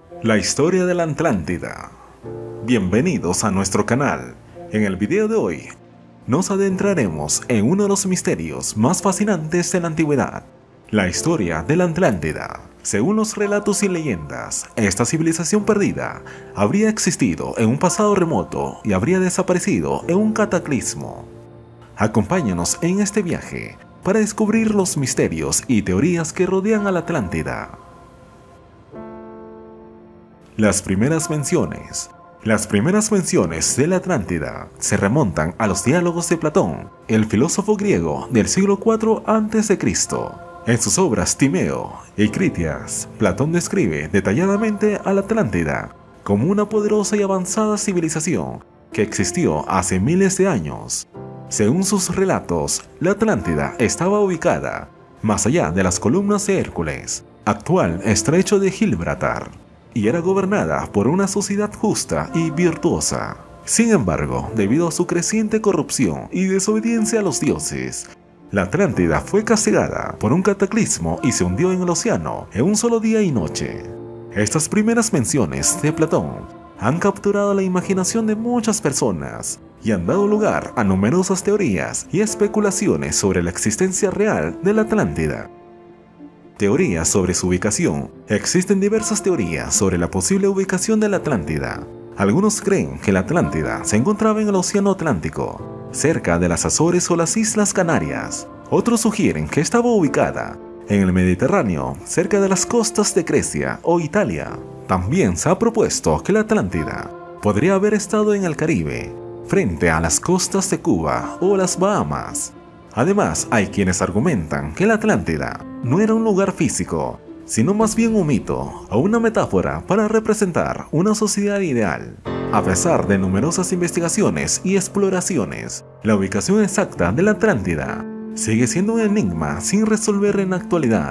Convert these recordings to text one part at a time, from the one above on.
La historia de la Atlántida. Bienvenidos a nuestro canal. En el video de hoy, nos adentraremos en uno de los misterios más fascinantes de la antigüedad, la historia de la Atlántida. Según los relatos y leyendas, esta civilización perdida habría existido en un pasado remoto y habría desaparecido en un cataclismo. Acompáñanos en este viaje para descubrir los misterios y teorías que rodean a la Atlántida. Las primeras menciones de la Atlántida se remontan a los diálogos de Platón, el filósofo griego del siglo IV a.C. En sus obras Timeo y Critias, Platón describe detalladamente a la Atlántida como una poderosa y avanzada civilización que existió hace miles de años. Según sus relatos, la Atlántida estaba ubicada más allá de las columnas de Hércules, actual estrecho de Gibraltar, y era gobernada por una sociedad justa y virtuosa. Sin embargo, debido a su creciente corrupción y desobediencia a los dioses, la Atlántida fue castigada por un cataclismo y se hundió en el océano en un solo día y noche. Estas primeras menciones de Platón han capturado la imaginación de muchas personas y han dado lugar a numerosas teorías y especulaciones sobre la existencia real de la Atlántida. Teorías sobre su ubicación. Existen diversas teorías sobre la posible ubicación de la Atlántida. Algunos creen que la Atlántida se encontraba en el Océano Atlántico, cerca de las Azores o las Islas Canarias. Otros sugieren que estaba ubicada en el Mediterráneo, cerca de las costas de Grecia o Italia. También se ha propuesto que la Atlántida podría haber estado en el Caribe, frente a las costas de Cuba o las Bahamas. Además, hay quienes argumentan que la Atlántida no era un lugar físico, sino más bien un mito o una metáfora para representar una sociedad ideal. A pesar de numerosas investigaciones y exploraciones, la ubicación exacta de la Atlántida sigue siendo un enigma sin resolver en la actualidad.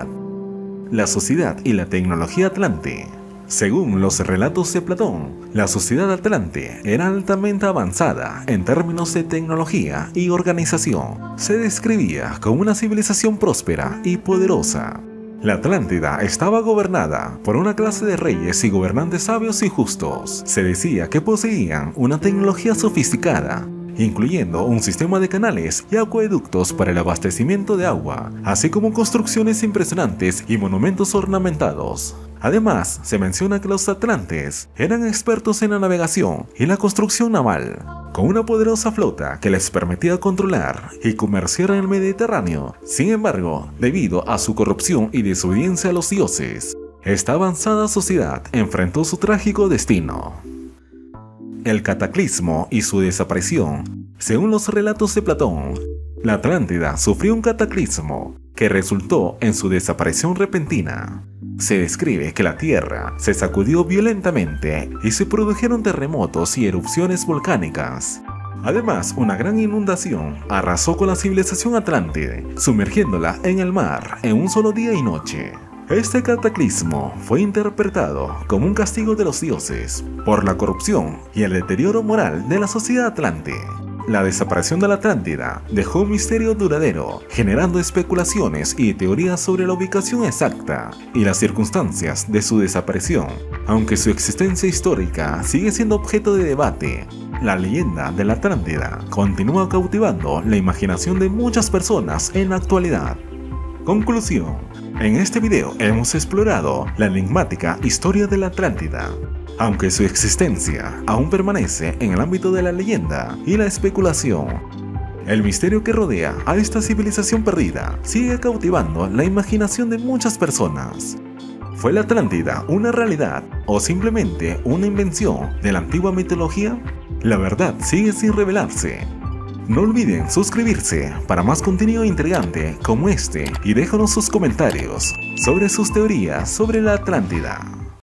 La sociedad y la tecnología atlante. Según los relatos de Platón, la sociedad atlante era altamente avanzada en términos de tecnología y organización. Se describía como una civilización próspera y poderosa. La Atlántida estaba gobernada por una clase de reyes y gobernantes sabios y justos. Se decía que poseían una tecnología sofisticada, incluyendo un sistema de canales y acueductos para el abastecimiento de agua, así como construcciones impresionantes y monumentos ornamentados. Además, se menciona que los atlantes eran expertos en la navegación y la construcción naval, con una poderosa flota que les permitía controlar y comerciar en el Mediterráneo. Sin embargo, debido a su corrupción y desobediencia a los dioses, esta avanzada sociedad enfrentó su trágico destino. El cataclismo y su desaparición. Según los relatos de Platón, la Atlántida sufrió un cataclismo que resultó en su desaparición repentina. Se describe que la Tierra se sacudió violentamente y se produjeron terremotos y erupciones volcánicas. Además, una gran inundación arrasó con la civilización atlante, sumergiéndola en el mar en un solo día y noche. Este cataclismo fue interpretado como un castigo de los dioses por la corrupción y el deterioro moral de la sociedad atlante. La desaparición de la Atlántida dejó un misterio duradero, generando especulaciones y teorías sobre la ubicación exacta y las circunstancias de su desaparición. Aunque su existencia histórica sigue siendo objeto de debate, la leyenda de la Atlántida continúa cautivando la imaginación de muchas personas en la actualidad. Conclusión. En este video hemos explorado la enigmática historia de la Atlántida. Aunque su existencia aún permanece en el ámbito de la leyenda y la especulación, el misterio que rodea a esta civilización perdida sigue cautivando la imaginación de muchas personas. ¿Fue la Atlántida una realidad o simplemente una invención de la antigua mitología? La verdad sigue sin revelarse. No olviden suscribirse para más contenido intrigante como este y déjanos sus comentarios sobre sus teorías sobre la Atlántida.